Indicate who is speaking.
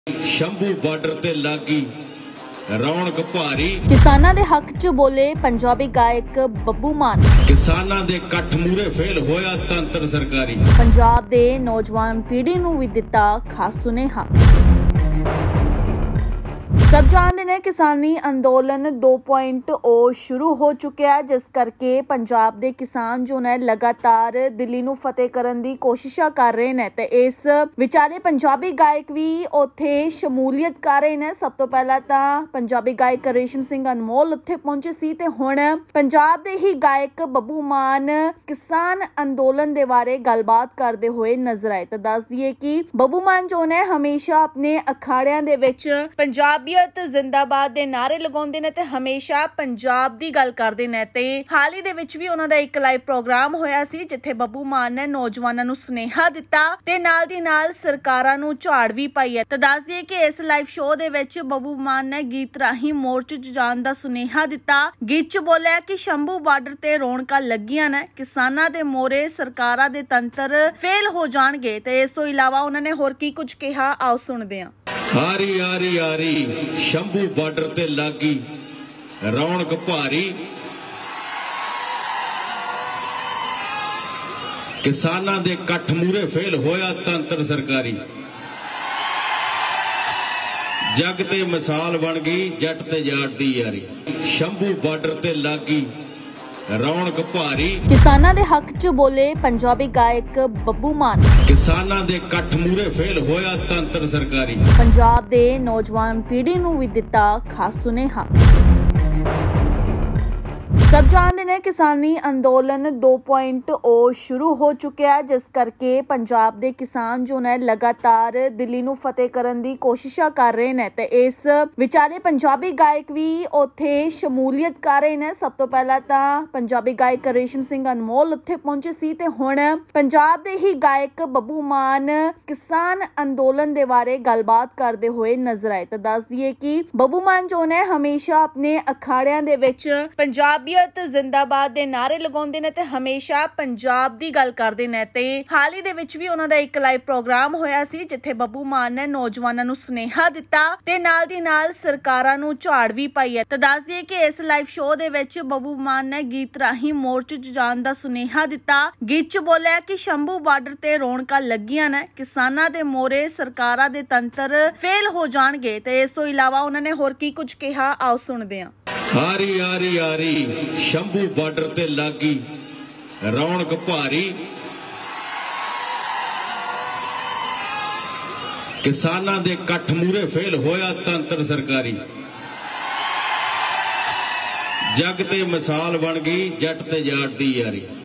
Speaker 1: Shambhu border ते लागी रौनक भारी।
Speaker 2: किसानां दे हक च बोले पंजाबी गायक बब्बू मान।
Speaker 1: किसानां दे कट्ठ मूरे फेल होया तंत्र सरकारी।
Speaker 2: पंजाब दे नौजवान पीढ़ी नूं भी दिता खास सुनेहा। सब जानते हैं किसानी अंदोलन 2.0 शुरू हो चुका है, जिस करके पंजाब के किसान जो ने लगातार दिल्ली नूं फतेह करन दी कोशिशां कर रहे हैं। ते इस विचाले पंजाबी गायक भी उत्थे शमूलियत कर रहे हैं। सब तो पहला तां पंजाबी गायक रेशम सिंह अनमोल उत्थे पहुंचे सी ते हुण पंजाब दे ही गायक बब्बू मान किसान अंदोलन दे बारे गलबात करते हुए नजर आए। तो दस दिए कि बब्बू मान जो ने हमेशा अपने अखाड़ियां दे विच पंजाबी जिंदाबाद दे नारे लगाउंदे ने ते हमेशा पंजाब दी गल करदे ने। ते हाल ही दे विच भी उन्हां दा एक लाइव प्रोग्राम होया सी, जिथे बब्बू मान ने नौजवानां नूं सुनेहा दिता ते नाल दी नाल सरकारां नूं झाड़ भी पाई है। ते दस दिए कि इस लाइव शो दे विच बब्बू मान ने गीत राही मोर्चे च जाण दा सुनेहा दिता। गीत च बोलिया कि शंभू बार्डर ते रौनकां लगियां ने, किसानां दे मोरे सरकारां दे तंत्र फेल हो जाणगे। ते इस तों इलावा उन्हां ने होर की कुछ कहा, आओ सुणदे हां।
Speaker 1: आरी आरी आरी शंभू बॉर्डर ते लागी रौनक भारी। किसानां दे कट्ठ मूरे फेल होया तंत्र सरकारी। जग ते मिसाल बन गई जट ते जाट दी यारी। शंभू बॉर्डर ते लागी रौनक भारी।
Speaker 2: किसानां दे हक च बोले पंजाबी गायक बब्बू मान।
Speaker 1: किसानां दे कट्ठ मूरे फेल होया तंत्र सरकारी।
Speaker 2: पंजाब दे नौजवान पीढ़ी नूं भी दिता खास सुनेहा। सब जानते हैं किसानी अंदोलन 2.0 शुरू हो चुका है, जिस करके पंजाब के किसान जो ने लगातार दिल्ली नूं फतेह करन दी कोशिशां कर रहे हैं। ते इस विचाले पंजाबी गायक भी उत्थे शमूलियत कर रहे हैं। सब तो पहला तां पंजाबी गायक रेशम सिंह अनमोल उत्थे पहुंचे सी ते हुण पंजाब दे ही गायक बब्बू मान किसान अंदोलन दे बारे गलबात करते हुए नजर आए। तो दस दिए कि बब्बू मान जो ने हमेशा अपने अखाड़ियां दे विच पंजाबी जिंदाबाद दे नारे लगाउंदे ने ते हमेशा पंजाब दी गल करदे ने। ते हाल ही दे विच भी उन्हां दा एक लाइव प्रोग्राम होया सी, जिथे बब्बू मान ने नौजवानां नूं सुनेहा दिता ते नाल दी नाल सरकारां नूं झाड़ भी पाई है। ते दस दिए कि इस लाइव शो दे विच बब्बू मान ने गीत राही मोर्चे च जाण दा सुनेहा दिता। गीत च बोलिया कि शंभू बार्डर ते रौनकां लगियां ने, किसानां दे मोरे सरकारां दे तंत्र फेल हो जाणगे। ते इस तों इलावा उन्हां ने होर की कुछ कहा, आओ सुणदे हां।
Speaker 1: आरी आरी आरी शंभू बॉर्डर ते लागी रौनक भारी। किसानां दे कट्ठ मूरे फेल होया तंत्र सरकारी। जग ते मिसाल बन गई जट ते जाट दी यारी।